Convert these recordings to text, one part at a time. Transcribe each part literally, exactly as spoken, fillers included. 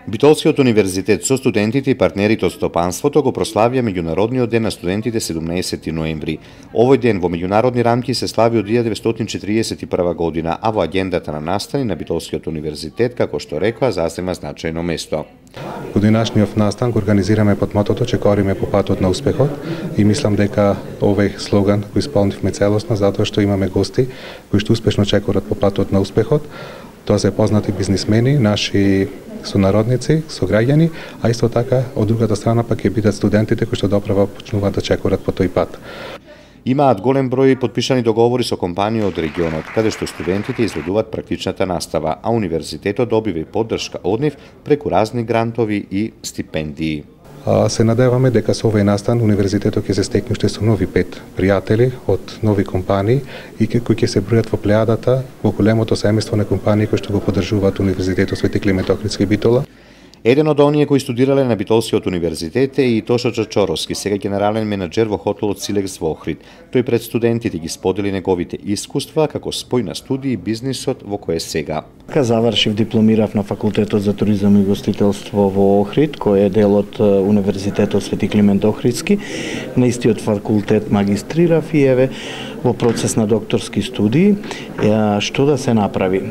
Битолскиот универзитет со студентите и партнерите од стопанството го прославија Меѓународниот ден на студентите седумнаесети ноември. Овој ден во меѓународни рамки се слави од илјада деветстотини четиридесет и прва година, а во аѓендата на настани на Битолскиот универзитет, како што рекоа, зазема значајно место. Годинашниот настан го организираме под мотото "Чекориме по патот на успехот" и мислам дека овој слоган го исполнивме целосно затоа што имаме гости кои што успешно чекорат по патот на успехот. Тоа се познати бизнисмени, наши сонародници, сограѓани, а исто така од другата страна пак ќе бидат студентите кои што доправа почнуваат да чекорат по тој пат. Имаат голем број потпишани договори со компании од регионот, каде што студентите изведуваат практичната настава, а универзитетот добива и поддршка од нив преку разни грантови и стипендии. Се надеваме дека со овој настан универзитетот ќе се стекне уште со нови пет пријатели од нови компании и кои ќе се бројат во плејадата во големото семејство на компании кои што го поддржуваат Универзитетот Свети Климент Охридски Битола. Еден од оние кои студирале на Битолскиот универзитет е и Тошо Чачоровски, сега генерален менаџер во хотелот Силекс во Охрид. Тој пред студентите ги сподели неговите искуства како спој на студии и бизнисот во кој е сега. Завршив, дипломирав на Факултетот за туризам и гостителство во Охрид, кој е дел од Универзитетот Свети Климент Охридски. На истиот факултет магистрирав и еве во процес на докторски студии. Што да се направи?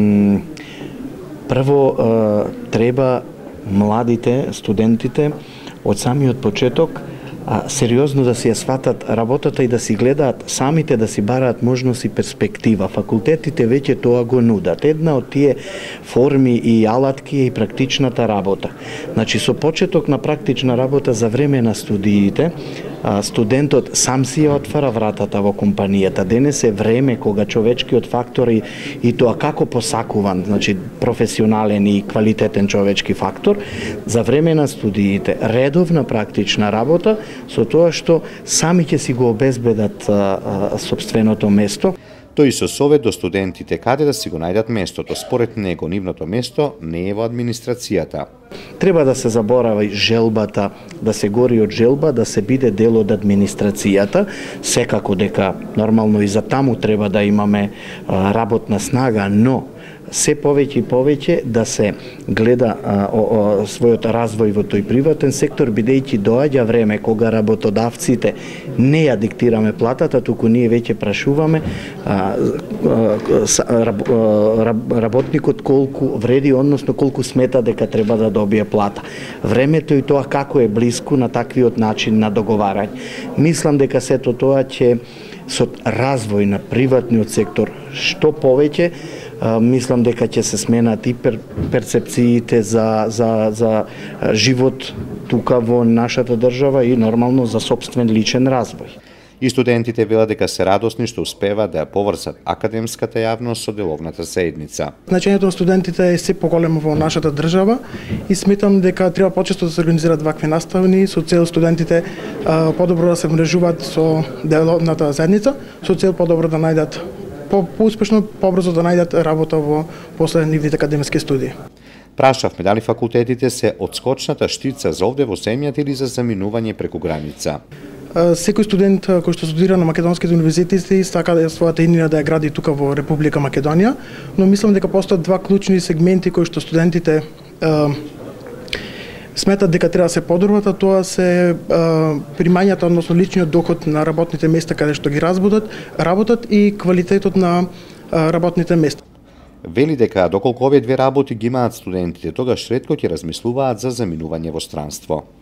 Прво треба младите, студентите, од самиот почеток, а, сериозно да си ја сватат работата и да си гледаат самите, да си бараат можност и перспектива. Факултетите веќе тоа го нудат. Една од тие форми и алатки е и практичната работа. Значи, со почеток на практична работа за време на студиите, студентот сам си ја отвара вратата во компанијата. Денес е време кога човечкиот фактор и, и тоа како посакуван, значи професионален и квалитетен човечки фактор, за време на студиите, редовна практична работа, со тоа што сами ќе си го обезбедат а, а, собственото место. Тој со совет до студентите каде да си го најдат местото. Според него, нивното место не е во администрацијата. Треба да се заборави желбата, да се гори од желба, да се биде дел од администрацијата. Секако дека нормално и за таму треба да имаме а, работна снага, но се повеќе и повеќе да се гледа а, о, о, својот развој во тој приватен сектор, бидејќи доаѓа време кога работодавците не ја диктираме платата, туку ние веќе прашуваме а, а, раб, а, работникот колку вреди, односно колку смета дека треба да добие плата. Времето и тоа како е блиску на таквиот начин на договарање. Мислам дека сето тоа ќе со развој на приватниот сектор што повеќе, мислам дека ќе се сменат и пер, перцепциите за, за, за живот тука во нашата држава и нормално за собствен личен развој. И студентите велат дека се радосни што успеваат да ја поврзат академската јавност со деловната заедница. Значењето на студентите е се поголемо во нашата држава и сметам дека треба почесто да се организираат вакви настави со цел студентите а, подобро да се мрежуваат со деловната заедница, со цел подобро да најдат по-успешно, побрзо да најдат работа во после нивните академски студии. Прашавме дали факултетите се одскочната штица за овде во земјата или за заминување преку граница. Секој студент кој што студира на македонските универзитети сака да својата иднина да ја гради тука во Република Македонија, но мислам дека постојат два клучни сегменти кои што студентите сметат дека треба да се подобрат, а тоа се а, примањата, односно личниот доход на работните места каде што ги разбудат, работат и квалитетот на а, работните места. Вели дека доколку овие две работи ги имаат студентите, тогаш ретко ќе размислуваат за заминување во странство.